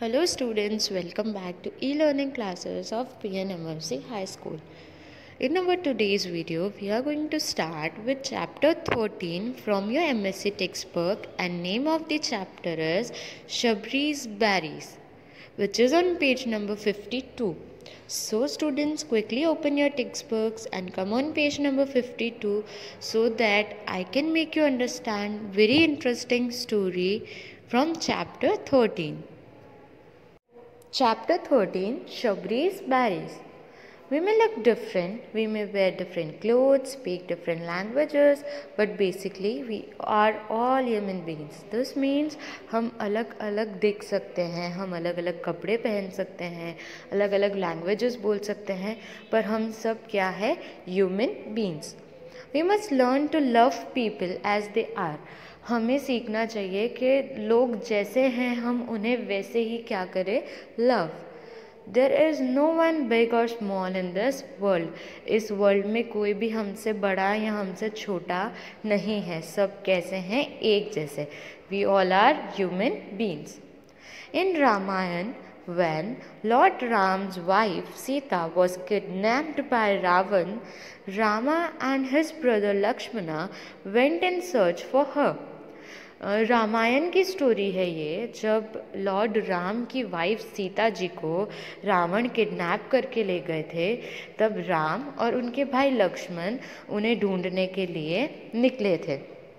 Hello students, welcome back to e-learning classes of PNMFC High School. In our today's video, we are going to start with chapter 13 from your MSc textbook, and name of the chapter is Shabri's Berries, which is on page number 52. So students, quickly open your textbooks and come on page number 52 so that I can make you understand very interesting story from chapter 13. Chapter 13 Shabri's Berries. We may look different, we may wear different clothes, speak different languages, but basically we are all human beings. This means हम अलग अलग दिख सकते हैं, हम अलग अलग कपड़े पहन सकते हैं, अलग अलग लैंग्वेजेस बोल सकते हैं, पर हम सब क्या है? Human beings. We must learn to love people as they are. हमें सीखना चाहिए कि लोग जैसे हैं हम उन्हें वैसे ही क्या करें? Love. There is no one big और स्मॉल इन दिस वर्ल्ड. इस वर्ल्ड में कोई भी हमसे बड़ा या हमसे छोटा नहीं है. सब कैसे हैं? एक जैसे. We all are human beings. In Ramayana, when Lord Ram's wife Sita was kidnapped by Ravan, Rama and his brother Lakshmana went in search for her. Ramayana की स्टोरी है ये. जब लॉर्ड राम की वाइफ सीता जी को रावण किडनैप करके ले गए थे, तब राम और उनके भाई लक्ष्मण उन्हें ढूंढने के लिए निकले थे.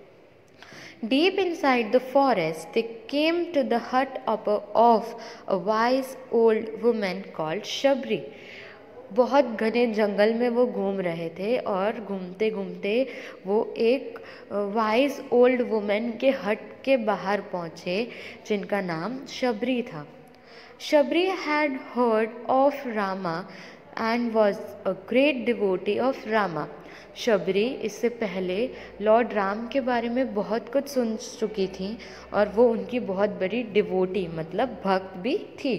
Deep inside the forest, they came to the hut of a wise old woman called Shabri. बहुत घने जंगल में वो घूम रहे थे और घूमते घूमते वो एक वाइज ओल्ड वुमेन के हट के बाहर पहुँचे जिनका नाम शबरी था. Shabari had heard of Rama and was a great devotee of Rama. Shabari इससे पहले लॉर्ड राम के बारे में बहुत कुछ सुन चुकी थी और वो उनकी बहुत बड़ी डिवोटी मतलब भक्त भी थी.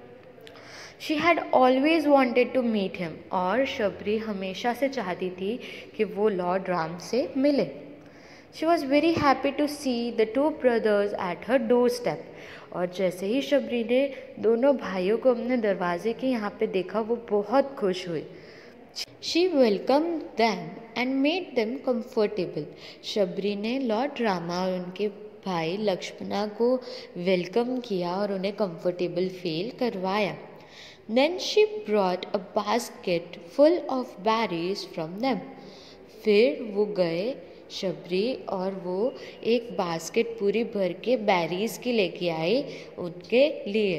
She had always wanted to meet him. और शबरी हमेशा से चाहती थी कि वो लॉर्ड राम से मिले. She was very happy to see the two brothers at her doorstep. और जैसे ही शबरी ने दोनों भाइयों को अपने दरवाजे के यहाँ पे देखा, वो बहुत खुश हुई. She welcomed them and made them comfortable. Shabari ने लॉर्ड रामा और उनके भाई लक्ष्मणा को वेलकम किया और उन्हें कंफर्टेबल फील करवाया. Then she brought a basket full of berries from them. फिर वो गए शबरी और वो एक बास्केट पूरी भर के बेरीज की लेके आई उनके लिए.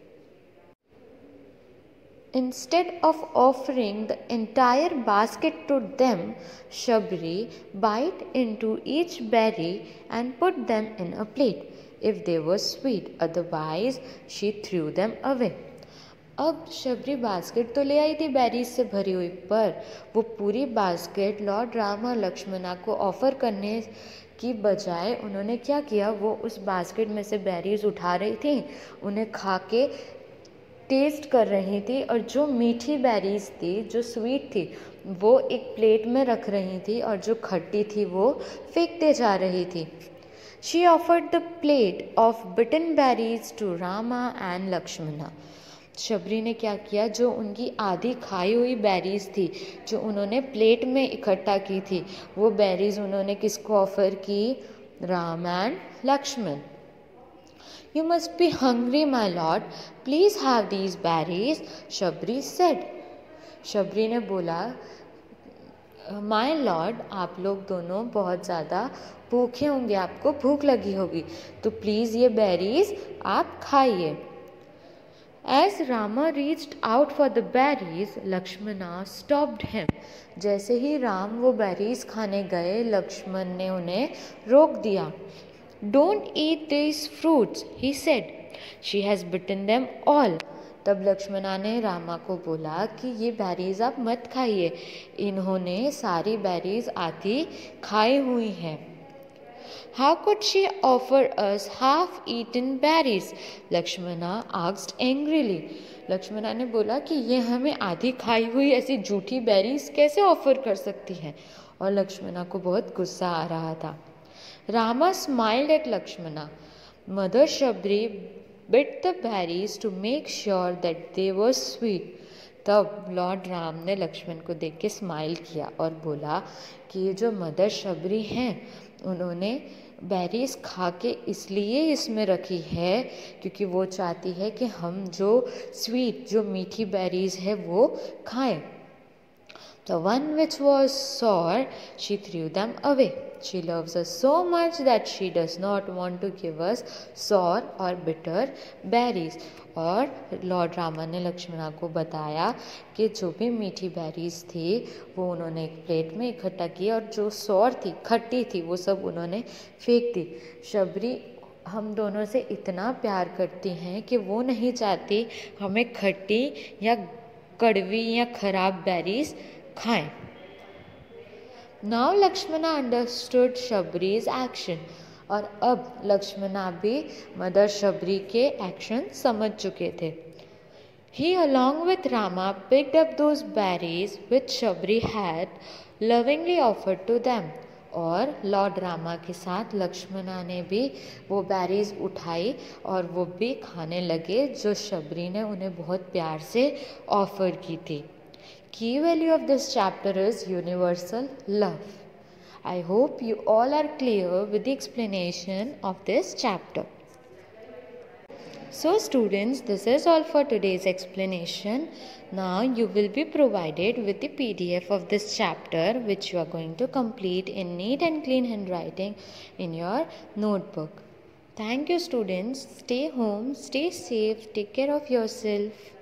Instead of offering the entire basket to them, Shabri bite into each berry and put them in a plate if they were sweet. Otherwise, she threw them away. अब शबरी बास्केट तो ले आई थी बेरीज से भरी हुई, पर वो पूरी बास्केट लॉर्ड राम और लक्ष्मणा को ऑफ़र करने की बजाय उन्होंने क्या किया? वो उस बास्केट में से बेरीज उठा रही थी, उन्हें खा के टेस्ट कर रही थी, और जो मीठी बेरीज थी, जो स्वीट थी, वो एक प्लेट में रख रही थी और जो खट्टी थी वो फेंकते जा रही थी. She offered the plate of bitten berries to Rama and Lakshmana. Shabari ने क्या किया? जो उनकी आधी खाई हुई बेरीज थी, जो उन्होंने प्लेट में इकट्ठा की थी, वो बेरीज उन्होंने किसको ऑफर की? Ram and Lakshman. You must be hungry, my lord. Please have these berries, Shabri said. Shabari ने बोला, माय लॉर्ड, आप लोग दोनों बहुत ज़्यादा भूखे होंगे, आपको भूख लगी होगी, तो प्लीज़ ये बेरीज आप खाइए. As Rama reached out for the berries, Lakshmana stopped him. जैसे ही राम वो बेरीज खाने गए, लक्ष्मण ने उन्हें रोक दिया. Don't eat these fruits, he said. She has bitten them all. तब लक्ष्मणा ने रामा को बोला कि ये बेरीज आप मत खाइए, इन्होंने सारी बेरीज आधी खाई हुई हैं. How could she offer us half-eaten berries? Lakshmana asked angrily. Lakshmana ने बोला कि ये हमें आधी खाई हुई ऐसी झूठी बेरीज कैसे ऑफर कर सकती हैं, और लक्ष्मणा को बहुत गुस्सा आ रहा था. Rama smiled at Lakshmana. Mother Shabri bit the berries to make sure that they were sweet. तब लॉर्ड राम ने लक्ष्मण को देख के स्माइल किया और बोला कि ये जो मदर शबरी हैं उन्होंने बेरीज खा के इसलिए इसमें रखी है क्योंकि वो चाहती है कि हम जो स्वीट जो मीठी बेरीज है वो खाएं. The one which was sour, she threw them away. She loves us so much that she does not want to give us sour or bitter berries. और लॉर्ड रामा ने लक्ष्मणा को बताया कि जो भी मीठी बेरीज थी वो उन्होंने एक प्लेट में इकट्ठा की और जो सौर थी खट्टी थी वो सब उन्होंने फेंक दी. शबरी हम दोनों से इतना प्यार करती हैं कि वो नहीं चाहती हमें खट्टी या कड़वी या खराब बेरीज खाएं. Now Lakshmana understood Shabari's action. और अब लक्ष्मणा भी मदर शबरी के एक्शन समझ चुके थे. He along with Rama picked up those berries which Shabri had lovingly offered to them. और लॉर्ड रामा के साथ लक्ष्मणा ने भी वो बेरीज उठाई और वो भी खाने लगे जो शबरी ने उन्हें बहुत प्यार से ऑफर की थी. Key value of this chapter is universal love. I hope you all are clear with the explanation of this chapter. So students, this is all for today's explanation. Now you will be provided with the PDF of this chapter which you are going to complete in neat and clean handwriting in your notebook. Thank you students. Stay home, stay safe, take care of yourself.